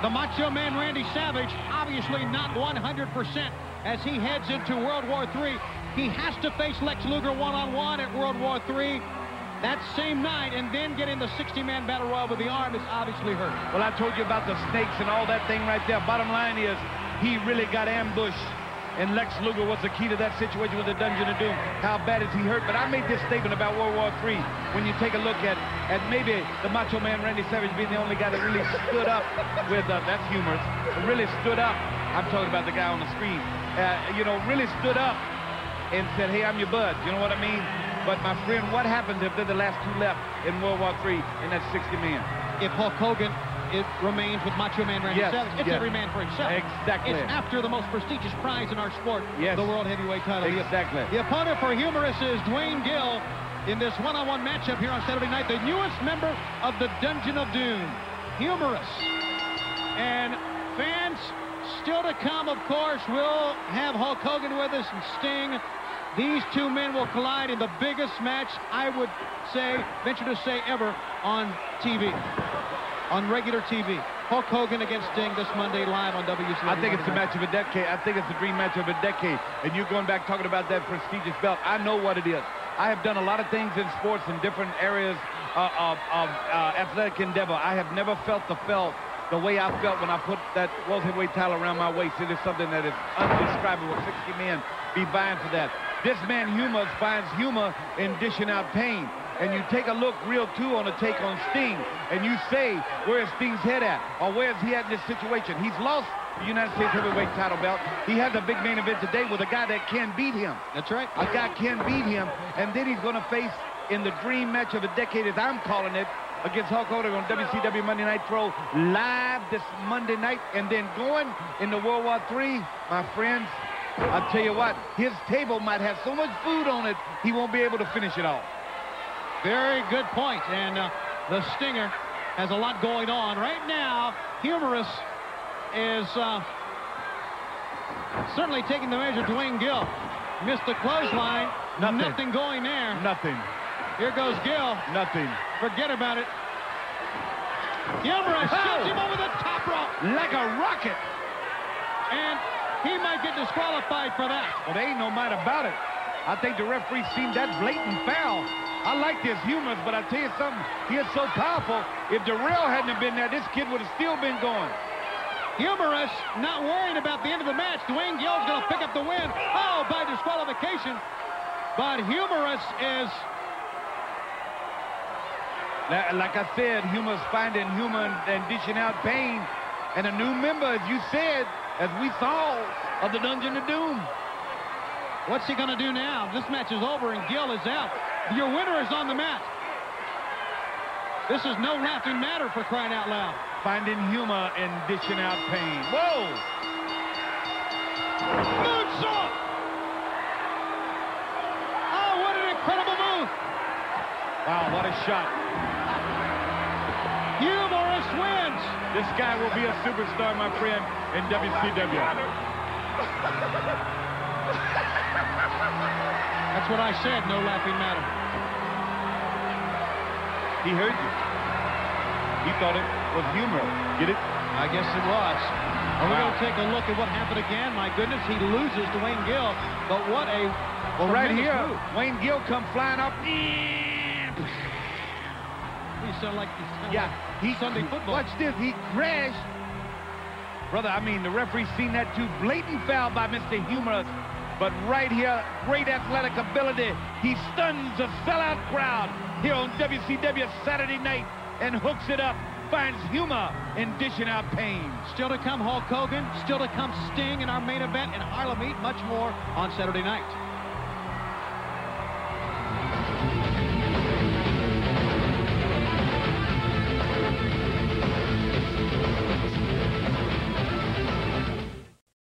The Macho Man Randy Savage, obviously not 100% as he heads into World War III. He has to face Lex Luger one-on-one at World War III that same night, and then get in the 60-man battle royal with the arm is obviously hurt. Well, I told you about the snakes and all that thing right there. Bottom line is, he really got ambushed, and Lex Luger was the key to that situation with the Dungeon of Doom. How bad is he hurt? But I made this statement about World War III. When you take a look at maybe the Macho Man Randy Savage being the only guy that really stood up with, that's humorous, really stood up. I'm talking about the guy on the screen. You know, really stood up and said, hey, I'm your bud. You know what I mean? But, my friend, what happens if they're the last two left in World War III in that 60 men? If Hulk Hogan remains with Macho Man Randy Savage, it's every man for himself. Exactly. It's after the most prestigious prize in our sport, the World Heavyweight title. Exactly. The opponent for Humorous is Duane Gill in this one-on-one matchup here on Saturday night. The newest member of the Dungeon of Doom, Humorous. And fans, still to come, of course, we'll have Hulk Hogan with us and Sting. These two men will collide in the biggest match, I would say, venture to say, ever on TV, on regular TV. Hulk Hogan against Sting this Monday live on WCW. I think it's the match of a decade. I think it's the dream match of a decade. And you're going back talking about that prestigious belt. I know what it is. I have done a lot of things in sports in different areas of athletic endeavor. I have never felt the way I felt when I put that World Heavyweight title around my waist. It is something that is undescribable. 60 men be vying for that. This man, Humor, finds humor in dishing out pain. And you take a look real, too, on a take on Sting, and you say, where's Sting's head at? Or where's he at in this situation? He's lost the United States Heavyweight title belt. He has a big main event today with a guy that can beat him. That's right. A guy can beat him, and then he's going to face, in the dream match of a decade, as I'm calling it, against Hulk Hogan on WCW Monday Night Pro live this Monday night, and then going into World War III, my friends, I'll tell you what, his table might have so much food on it, he won't be able to finish it all. Very good point. And the Stinger has a lot going on. Right now, Humorous is certainly taking the measure. Duane Gill missed the clothesline. Nothing going there. Nothing. Here goes Gill. Nothing. Forget about it. Humorous shoots him over the top rope. Like a rocket. And he might get disqualified for that. Well, there ain't no mind about it. I think the referee seen that blatant foul. I like this Humorous, but I tell you something, he is so powerful. If Darrell hadn't been there, this kid would have still been going. Humorous not worrying about the end of the match. Duane Gill's going to pick up the win. Oh, by disqualification. But Humorous is... Like I said, Humorous finding humor and dishing out pain. And a new member, as you said, as we saw, of the Dungeon of Doom. What's he going to do now? This match is over and Gill is out. Your winner is on the mat. This is no laughing matter, for crying out loud. Finding humor and dishing out pain. Whoa! Moonsault! Oh, what an incredible move! Wow, what a shot. Humorous wins. This guy will be a superstar, my friend, in WCW. That's what I said, no laughing matter. He heard you. He thought it was humor. Get it? I guess it was. And we're going to take a look at what happened again. My goodness, he loses to Duane Gill. But what a right here, move. Wayne Gill come flying up. You sound like Sunday football. Watch this. He crashed. Brother, I mean, the referee seen that too. Blatant foul by Mr. Humorous. But right here, great athletic ability. He stuns a sellout crowd here on WCW Saturday night and hooks it up. Finds humor in dishing out pain. Still to come, Hulk Hogan. Still to come, Sting in our main event, and Harlem Heat. Much more on Saturday night.